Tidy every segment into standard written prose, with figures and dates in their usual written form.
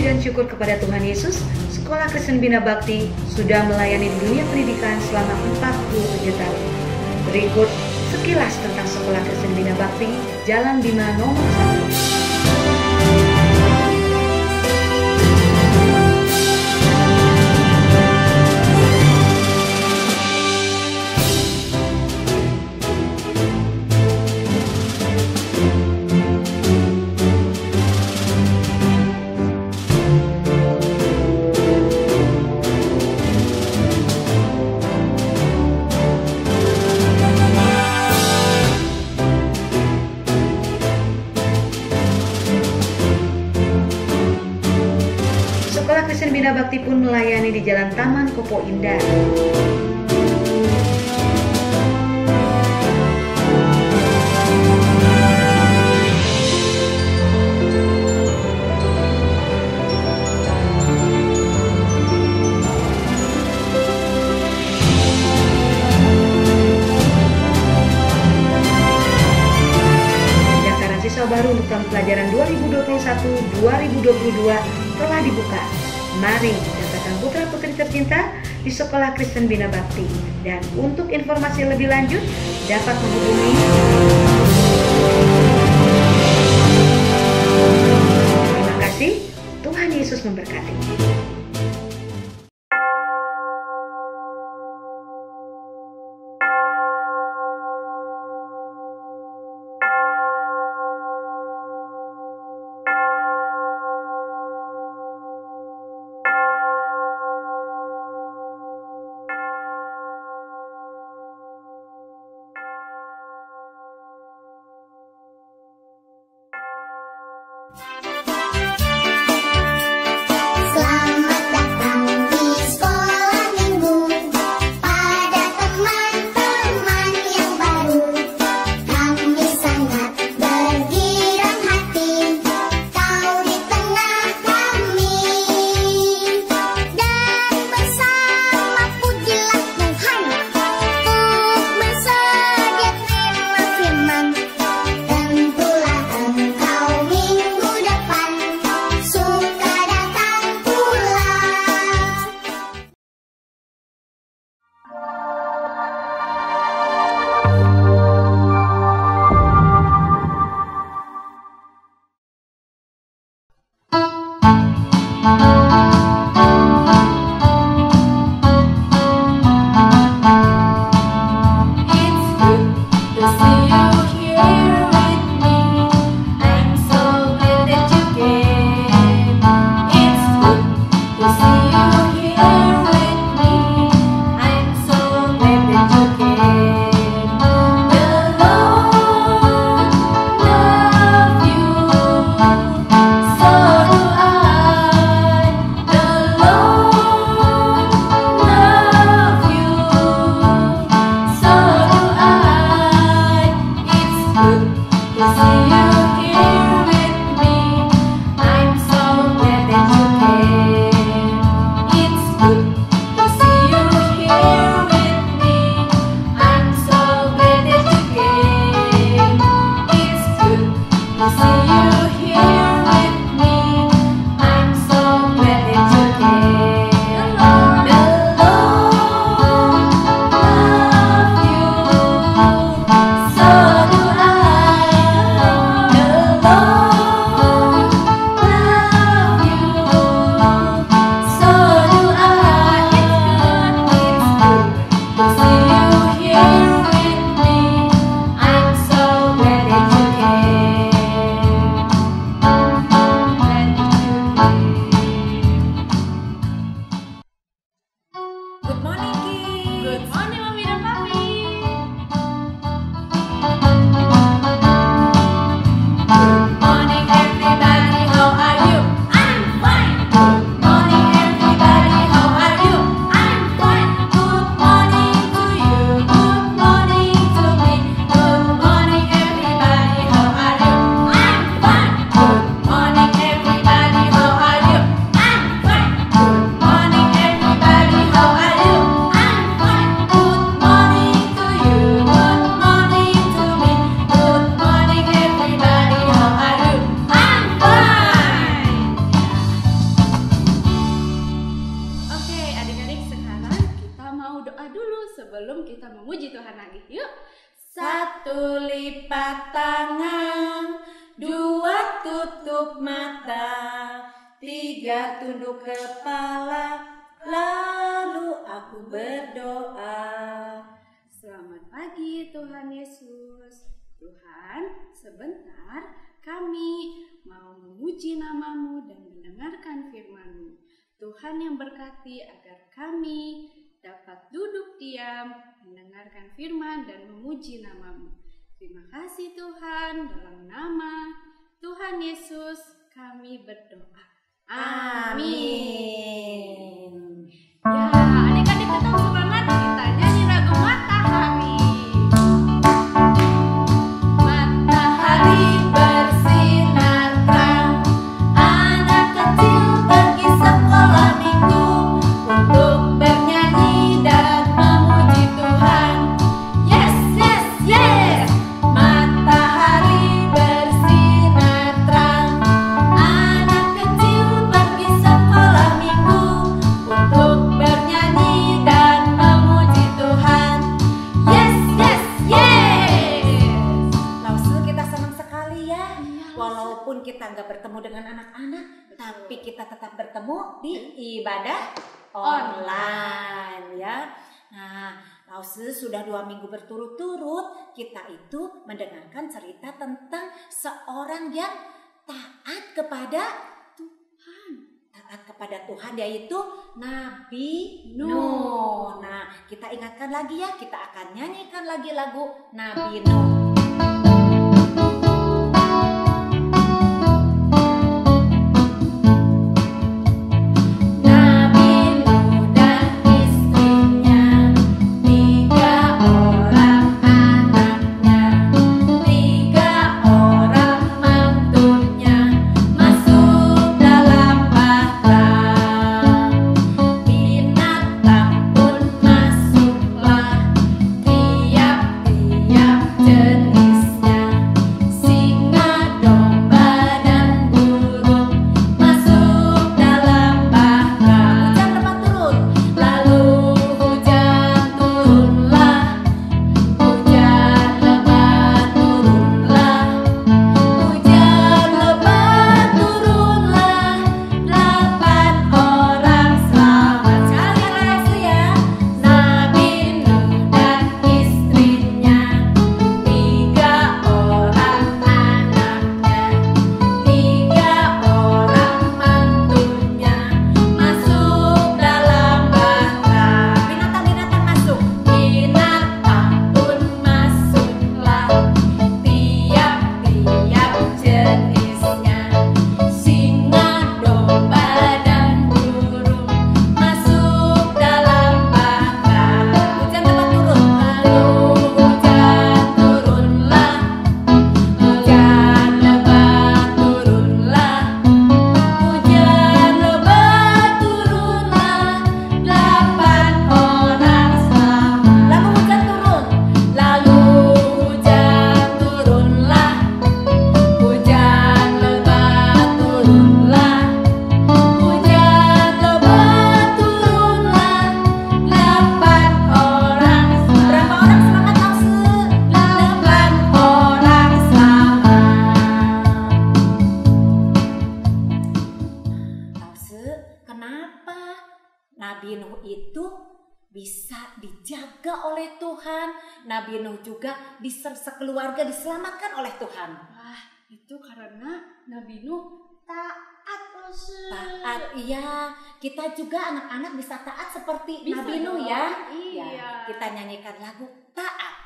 dan syukur kepada Tuhan Yesus, Sekolah Kristen Bina Bakti sudah melayani di dunia pendidikan selama 47 tahun. Berikut sekilas tentang Sekolah Kristen Bina Bakti, Jalan Bima nomor 1. Sekolah Kristen Bina Bakti pun melayani di Jalan Taman Kopo Indah. Pendaftaran siswa baru untuk tahun pelajaran 2021-2022 telah dibuka. Mari daftarkan putra-putri tercinta di Sekolah Kristen Bina Bakti. Dan untuk informasi lebih lanjut dapat menghubungi. Terima kasih, Tuhan Yesus memberkati. Selamat sebelum kita memuji Tuhan lagi. Yuk. Satu, lipat tangan. Dua, tutup mata. Tiga, tunduk kepala. Lalu aku berdoa. Selamat pagi Tuhan Yesus. Tuhan, sebentar kami mau memuji nama-Mu dan mendengarkan firman-Mu. Tuhan yang berkati agar kami dapat duduk diam, mendengarkan firman dan memuji nama-Mu. Terima kasih Tuhan, dalam nama Tuhan Yesus kami berdoa. Amin. Ya, adik-adik tetap semangat, kita nyanyi lagu Matahari. Matahari bersinar terang, anak kecil pergi sekolah minggu untuk bernyanyi dan memuji Tuhan. Yes, yes, yes. Matahari bersinar terang, anak kecil pergi sekolah minggu untuk bernyanyi dan memuji Tuhan. Yes, yes, yes. Langsung kita senang sekali ya. Walaupun kita nggak bertemu dengan anak-anak, tapi kita tetap bertemu di ibadah online ya. Nah, Lause sudah 2 minggu berturut-turut kita itu mendengarkan cerita tentang seorang yang taat kepada Tuhan. Taat kepada Tuhan yaitu Nabi Nuh. Nah, kita ingatkan lagi ya, kita akan nyanyikan lagi lagu Nabi Nuh. Nabi Nuh itu bisa dijaga oleh Tuhan. Nabi Nuh juga sekeluarga diselamatkan oleh Tuhan. Wah, itu karena Nabi Nuh taat, Lause. Taat, iya. Kita juga anak-anak bisa taat seperti Bisa Nabi Nuh dong. ya. Iya. Ya, kita nyanyikan lagu Taat.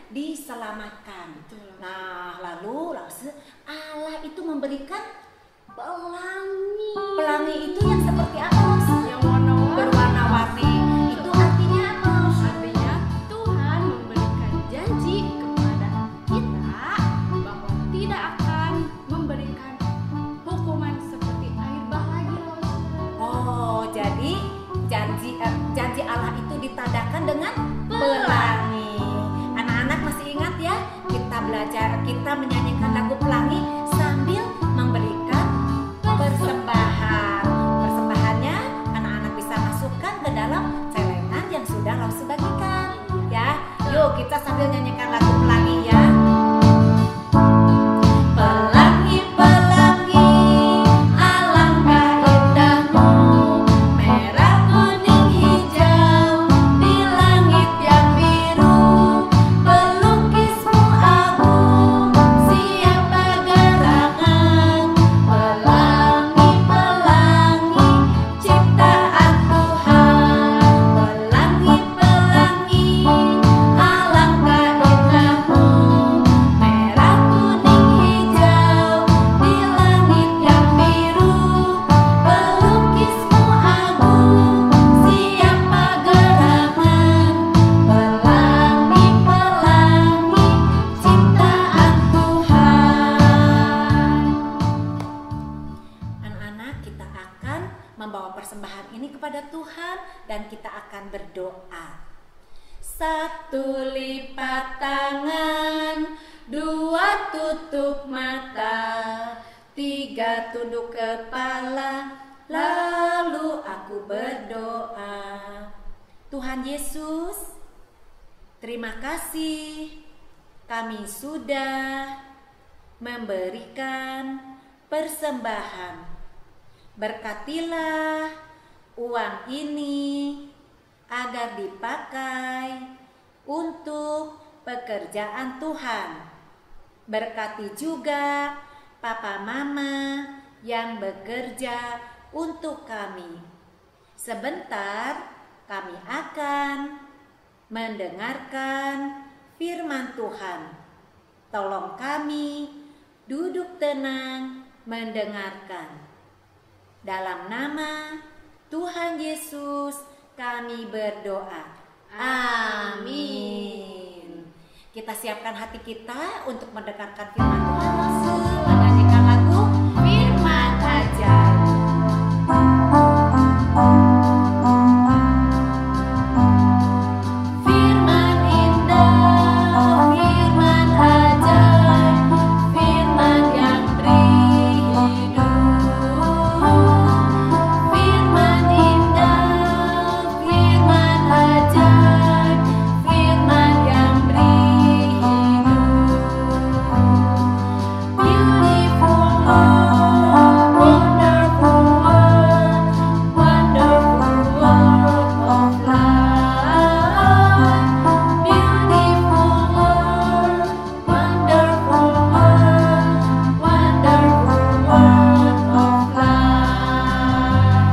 diselamatkan. Betul. Nah, lalu Allah itu memberikan pelangi. Pelangi itu yang seperti apa, Lause? Yang warna-warni. Berwarna-warni. Itu artinya apa, Lause? Artinya Tuhan memberikan janji kepada kita bahwa tidak akan memberikan hukuman seperti air bah lagi, Lause. Oh, jadi janji Allah itu ditadakan dengan pelangi. Anak-anak masih ingat ya? Kita menyanyikan lagu pelangi sambil memberikan persembahan. Persembahannya anak-anak bisa masukkan ke dalam celengan yang sudah Lause bagikan. Ya, yuk kita sambil nyanyikan lagu pelangi ya. Pelangi, pelangi, alangkah indahmu, merah, kuning, hijau, di langit yang biru, pelukismu agung, siapa gerangan. Pelangi, pelangi, ciptaan Tuhan. Pelangi, pelangi, alangkah indahmu, merah, kuning, hijau, di langit yang biru, pelukismu agung, siapa gerangan. Pelangi, pelangi, ciptaan Tuhan. Anak-anak, kita akan membawa persembahan ini kepada Tuhan dan kita akan berdoa. Satu, lipat tangan, dua, tutup mata, tiga, tunduk kepala, lalu aku berdoa. Tuhan Yesus, terima kasih kami sudah memberikan persembahan. Berkatilah uang ini agar dipakai untuk pekerjaan Tuhan. Berkati juga papa mama yang bekerja untuk kami. Sebentar kami akan mendengarkan firman Tuhan. Tolong kami duduk tenang mendengarkan. Dalam nama Tuhan Yesus kami berdoa. Amin. Kita siapkan hati kita untuk mendengarkan firman Tuhan. Langsung menyanyikan lagu Firman Ajaib. Firman indah, firman ajaib, firman yang beri hidup. Firman indah, firman ajaib, firman yang beri hidup. Beautiful world, wonderful world, wonderful world of life. Beautiful world, wonderful world, wonderful world of life.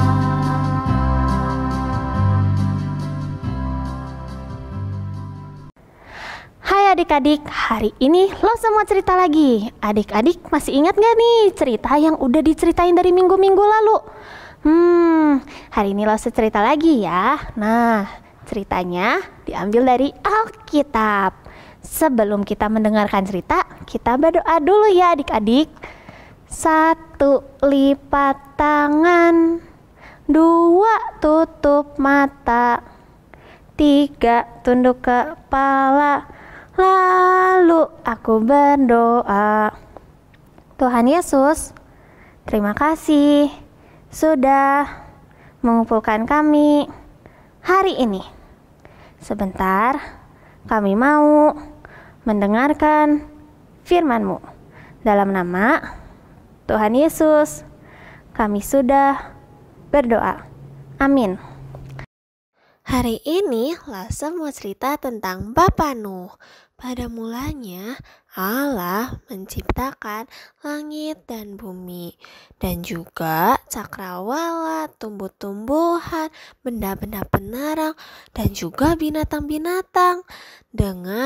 Hai adik-adik, hari ini Lause mau cerita lagi. Adik-adik masih ingat gak nih cerita yang udah diceritain dari minggu-minggu lalu? Hari ini Lause cerita lagi ya. Nah, ceritanya diambil dari Alkitab. Sebelum kita mendengarkan cerita, kita berdoa dulu ya adik-adik. 1, lipat tangan, 2, tutup mata, 3, tunduk kepala, lalu aku berdoa. Tuhan Yesus, terima kasih sudah mengumpulkan kami hari ini. Sebentar, kami mau mendengarkan firman-Mu. Dalam nama Tuhan Yesus, kami sudah berdoa. Amin. Hari ini Lause mau cerita tentang Bapa Nuh. Pada mulanya Allah menciptakan langit dan bumi, dan juga cakrawala, tumbuh-tumbuhan, benda-benda penarang, dan juga binatang-binatang. Dengan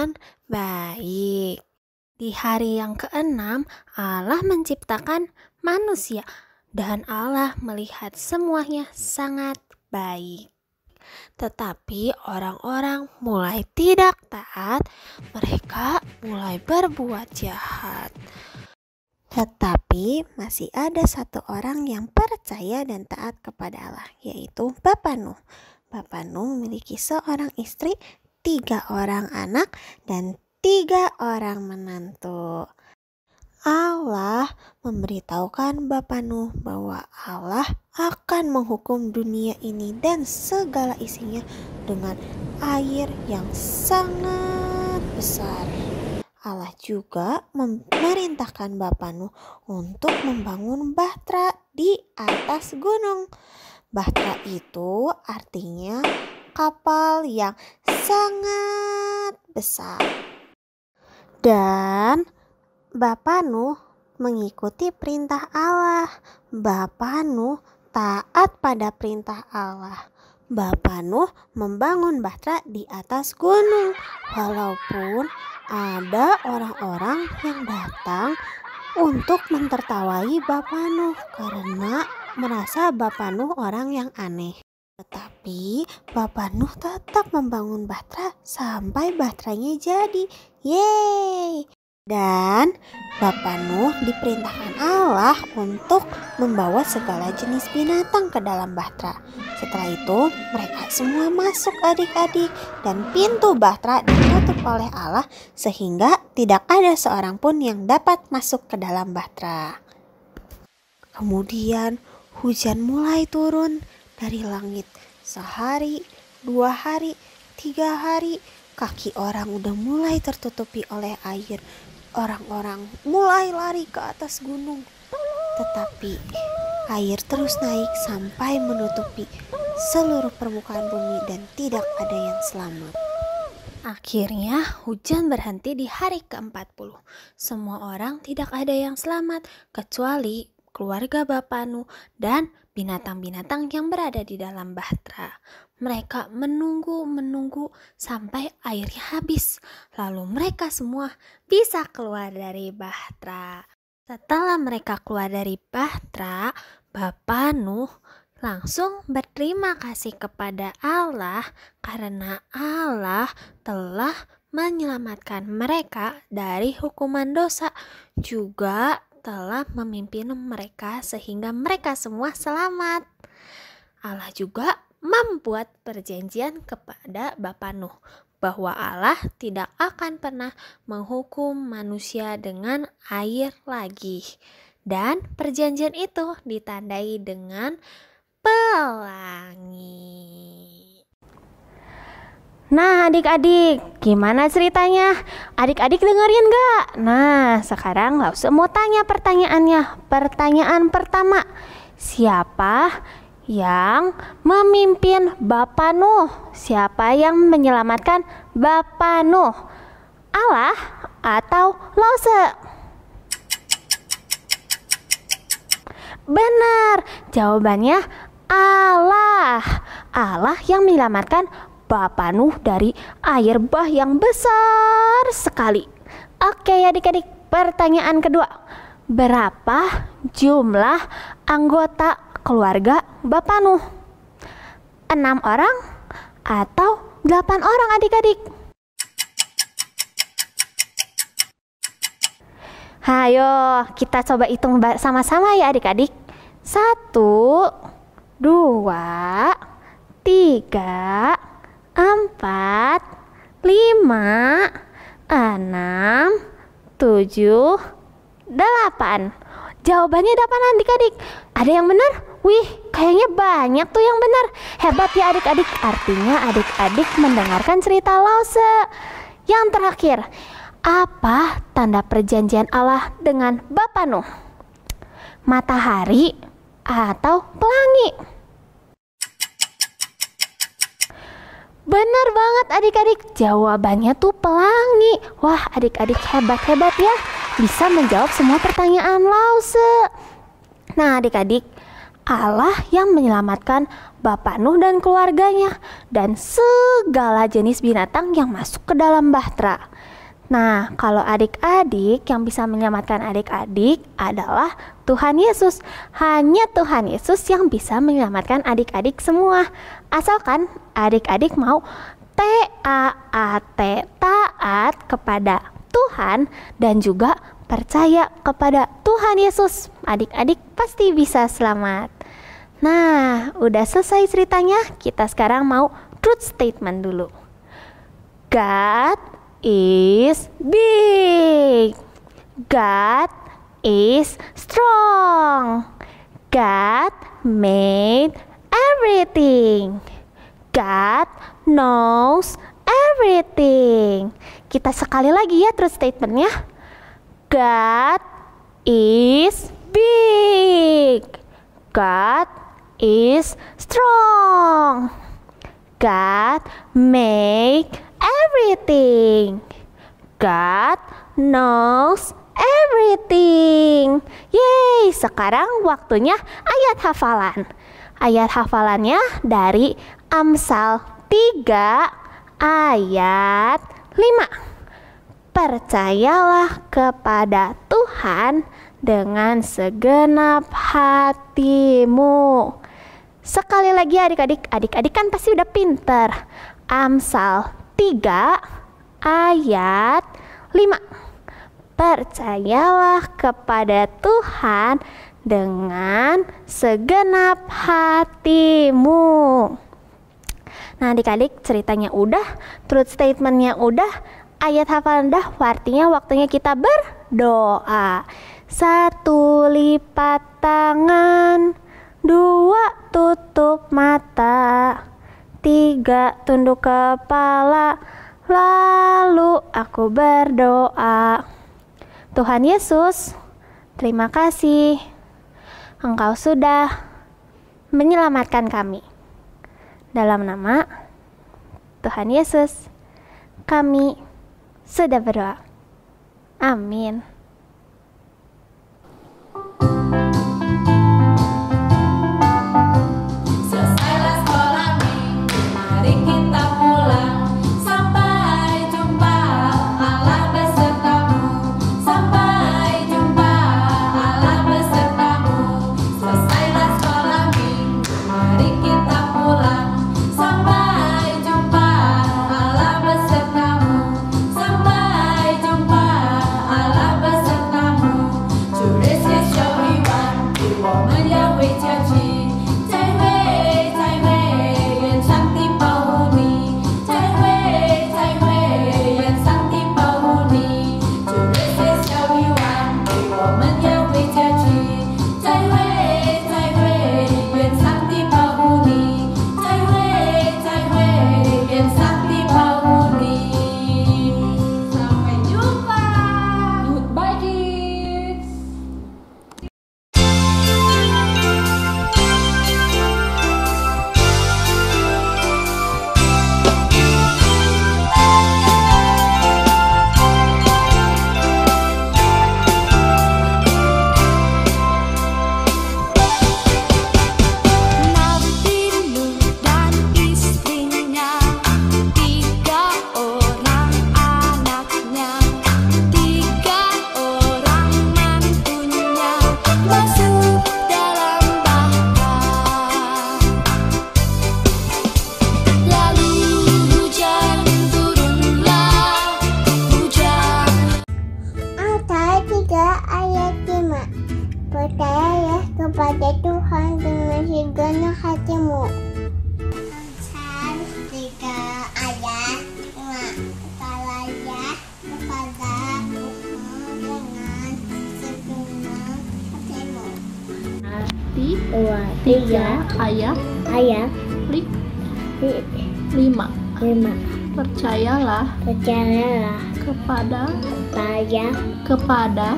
Baik. Di hari yang keenam, Allah menciptakan manusia dan Allah melihat semuanya sangat baik. Tetapi orang-orang mulai tidak taat, mereka mulai berbuat jahat. Tetapi masih ada satu orang yang percaya dan taat kepada Allah, yaitu Bapak Nuh. Bapak Nuh memiliki seorang istri, 3 orang anak, dan 3 orang menantu. Allah memberitahukan Bapak Nuh bahwa Allah akan menghukum dunia ini dan segala isinya dengan air yang sangat besar. Allah juga memerintahkan Bapak Nuh untuk membangun bahtera di atas gunung. Bahtera itu artinya kapal yang sangat besar. Dan Bapak Nuh mengikuti perintah Allah. Bapak Nuh taat pada perintah Allah. Bapak Nuh membangun bahtera di atas gunung. Walaupun ada orang-orang yang datang untuk mentertawai Bapak Nuh karena merasa Bapak Nuh orang yang aneh. Tetapi Bapak Nuh tetap membangun bahtera sampai bahteranya jadi. Yeay! Dan Bapak Nuh diperintahkan Allah untuk membawa segala jenis binatang ke dalam bahtera. Setelah itu mereka semua masuk adik-adik dan pintu bahtera ditutup oleh Allah sehingga tidak ada seorang pun yang dapat masuk ke dalam bahtera. Kemudian hujan mulai turun dari langit. Sehari, 2 hari, 3 hari, kaki orang udah mulai tertutupi oleh air. Orang-orang mulai lari ke atas gunung. Tetapi air terus naik sampai menutupi seluruh permukaan bumi dan tidak ada yang selamat. Akhirnya hujan berhenti di hari ke-40. Semua orang tidak ada yang selamat kecuali keluarga Bapak Nuh dan binatang-binatang yang berada di dalam bahtera. Mereka menunggu sampai airnya habis. Lalu mereka semua bisa keluar dari bahtera. Setelah mereka keluar dari bahtera, Bapak Nuh langsung berterima kasih kepada Allah karena Allah telah menyelamatkan mereka dari hukuman dosa, juga telah memimpin mereka sehingga mereka semua selamat. Allah juga membuat perjanjian kepada Bapak Nuh bahwa Allah tidak akan pernah menghukum manusia dengan air lagi. Dan perjanjian itu ditandai dengan pelangi. Nah adik-adik, gimana ceritanya? Adik-adik dengerin gak? Nah sekarang Lause mau tanya pertanyaannya. Pertanyaan pertama, siapa yang memimpin Bapak Nuh? Siapa yang menyelamatkan Bapak Nuh? Allah atau Lause? Benar, jawabannya Allah. Allah yang menyelamatkan Bapak Nuh dari air bah yang besar sekali. Oke adik-adik, pertanyaan kedua. Berapa jumlah anggota keluarga Bapak Nuh? 6 orang atau 8 orang adik-adik? Hayo kita coba hitung sama-sama ya adik-adik. 1, 2, 3, 4, 5, 6, 7, 8. Jawabannya 8 adik-adik. Ada yang benar? Wih, kayaknya banyak tuh yang benar. Hebat ya adik-adik. Artinya adik-adik mendengarkan cerita Lause. Yang terakhir, apa tanda perjanjian Allah dengan Bapak Nuh? Matahari atau pelangi? Benar banget adik-adik, jawabannya tuh pelangi. Wah adik-adik hebat-hebat ya, bisa menjawab semua pertanyaan Lause. Nah adik-adik, Allah yang menyelamatkan Bapak Nuh dan keluarganya dan segala jenis binatang yang masuk ke dalam bahtera. Nah, kalau adik-adik, yang bisa menyelamatkan adik-adik adalah Tuhan Yesus. Hanya Tuhan Yesus yang bisa menyelamatkan adik-adik semua. Asalkan adik-adik mau taat, taat kepada Tuhan dan juga percaya kepada Tuhan Yesus. Adik-adik pasti bisa selamat. Nah, udah selesai ceritanya. Kita sekarang mau truth statement dulu. God is big. God is strong. God made everything. God knows everything. Kita sekali lagi ya truth statementnya. God is big. God is strong. God make everything. God knows everything. Yeay, sekarang waktunya ayat hafalan. Ayat hafalannya dari Amsal 3 ayat 5. Percayalah kepada Tuhan dengan segenap hatimu. Sekali lagi adik-adik kan pasti udah pinter. Amsal 3 ayat 5. Percayalah kepada Tuhan dengan segenap hatimu. Nah adik-adik, ceritanya udah, truth statementnya udah, ayat hafalan udah, artinya waktunya kita berdoa. 1 lipat tangan, 2 tutup mata, 3 tunduk kepala, lalu aku berdoa. Tuhan Yesus, terima kasih. Engkau sudah menyelamatkan kami. Dalam nama Tuhan Yesus, kami sudah berdoa. Amin. Selesailah sekolah minggu, mari kita pulang. Sampai jumpa, Allah besertamu. Sampai jumpa, Allah besertamu. Selesailah sekolah minggu, mari kita pulang. Sampai jumpa, Allah besertamu. Sampai jumpa, Allah besertamu. 主日学小鱼丸，与我们要为家去。再会，再会，愿上帝保护你。再会，再会，愿上帝保护你。主日学小鱼丸，与我们要为家去。再会，再会，愿上帝保护你。再会，再会，愿上帝保护你。Sampai jumpa. Goodbye kids. Nabi Nuh dan istrinya, 3 orang anaknya, 3 orang mantunya masuk dalam bahar. Lalu hujan turunlah, hujan. Amsal 3 ayat 5. Percayalah kepada Tuhan dengan segenap hatimu. Amsal 3 ayat 5. Percayalah kepada Tuhan dengan segenap hatimu. 3 ayat Ayat 5. 5. Percayalah Percayalah kepada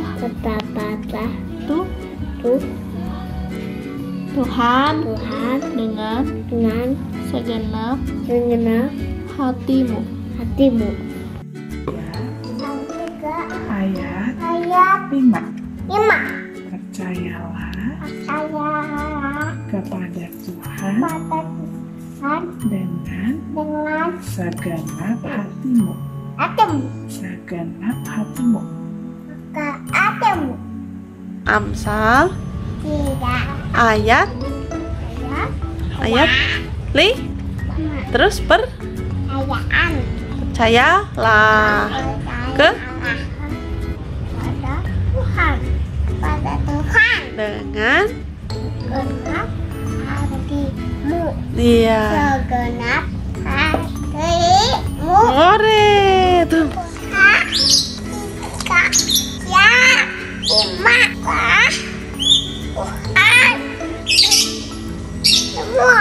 Tuhan dengan segenap hatimu. Ayat Ayat 5. 5. Percayalah Percayalah kepada Tuhan kepada Tuhan dengan dengan segenap hatimu. hatimu. segenap hatimu. Keadamu Amsal tidak ayat ayat li terus percayaan percayalah ke pada Tuhan dengan segenap hatimu dia segenap hatimu more tuh ya dimakan Tuhan semua.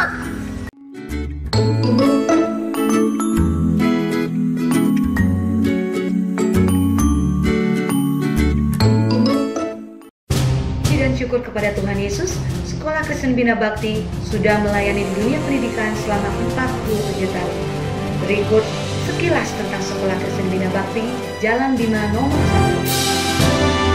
Puji dan syukur kepada Tuhan Yesus, Sekolah Kristen Bina Bakti sudah melayani di dunia pendidikan selama 47 tahun. Berikut sekilas tentang Sekolah Kristen Bina Bakti, Jalan Bima nomor 1.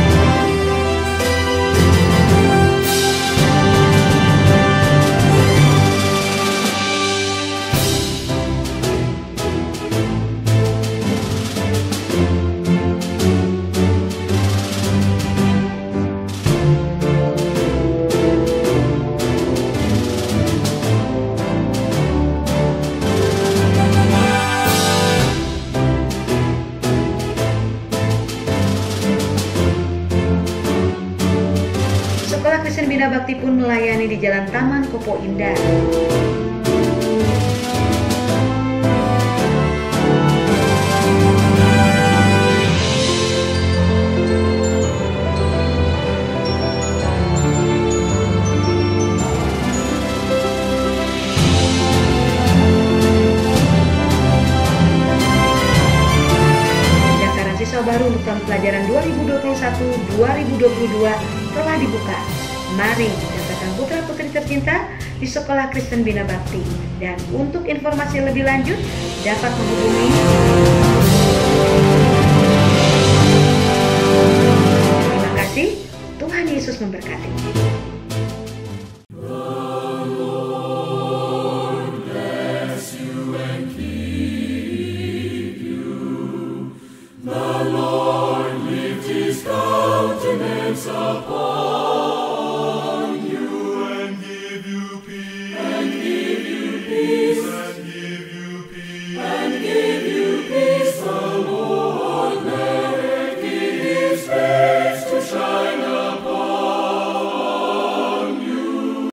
Sekolah Kristen Bina Bakti pun melayani di Jalan Taman Kopo Indah. Pendaftaran siswa baru untuk tahun pelajaran 2021-2022 telah dibuka. Mari daftarkan putra-putri tercinta di Sekolah Kristen Bina Bakti. Dan untuk informasi lebih lanjut dapat menghubungi Terima kasih, Tuhan Yesus memberkati. The Lord lift his countenance upon